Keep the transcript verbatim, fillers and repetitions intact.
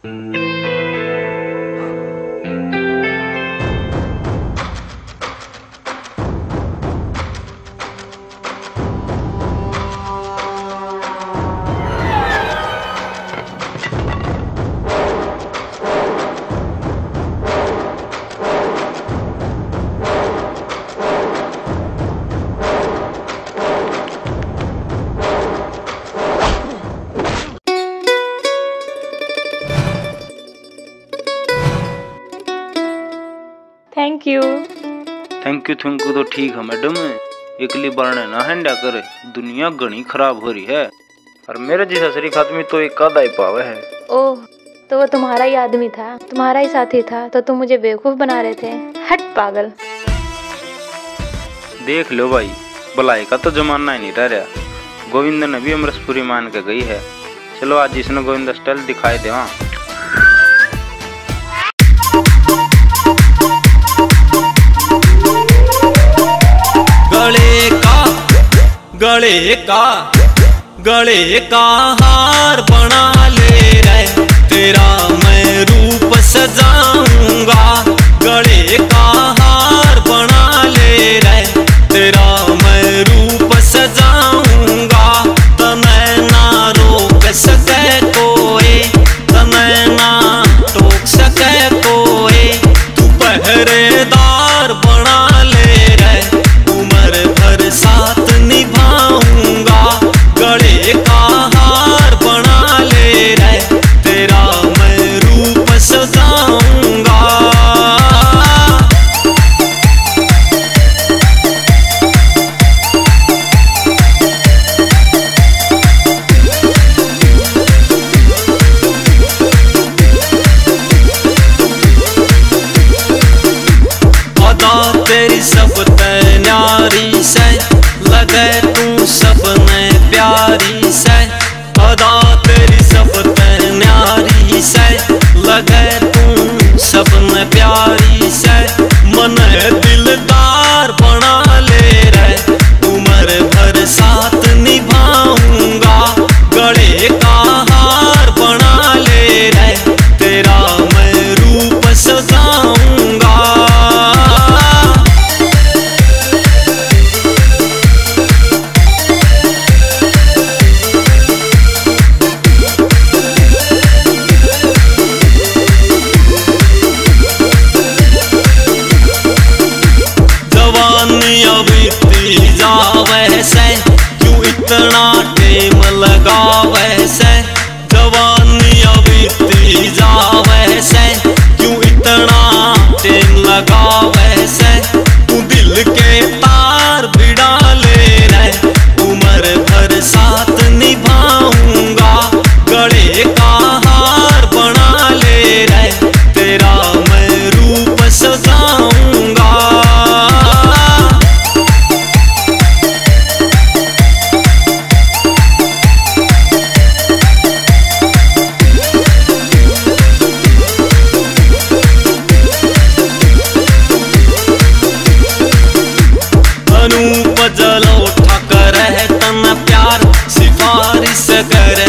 Thank you. Thank you thank you तो ठीक है मैडम, एकली बारने ना हंडा करे, दुनिया घनी खराब हो रही है और मेरे जैसा शरीफ आदमी तो एक आधा ही पावे है। ओह, तो वो तुम्हारा ही आदमी था, तुम्हारा ही साथी था, तो तुम मुझे बेवकूफ बना रहे थे। हट पागल। देख लो भाई, भलाई का तो जमाना ही नहीं रह रहा। गोविंद ने भी अमृतपुरी मान के गई है। चलो आज इसने गोविंद स्टाइल दिखाई दे। हाँ गले का गले का गले का हार बना ले रे, तेरा मैं रूप सजाऊंगा। गले का हार बना ले रे, तेरा मैं रूप सजाऊंगा। तने ना रोक सके कोई, तने ना टोक सके कोई। तू पहरेदार बना ले रे, उम्र भर साथ निभाऊंगा। गले का हार बना ले रे, तेरा मैं रूप सजाऊंगा। अदा तेरी सब ते न्यारी से, लगे तू सब में प्यारी से। अदा तेरी सब ते न्यारी से, लगे तू सब में प्यारी से। मन दिलदार बना ले रे, उम्र भर साथ निभाऊंगा। गले का हार बना ले रे, तेरा मैं रूप सजाऊंगा। जवानी अभी तीजा वैसे, क्यों इतना टेम लगा वैसे। जवानी अभी तीजा वैसे, क्यों इतना टेम लगा वैसे। तू दिल के तार भिड़ा ले रे, उम्र भर साथ निभाऊंगा। गले का हार बना ले रे, तेरा मैं रूप सजाऊंगा। अनूप जलो ठकर है तन प्यार, सिफारिश करे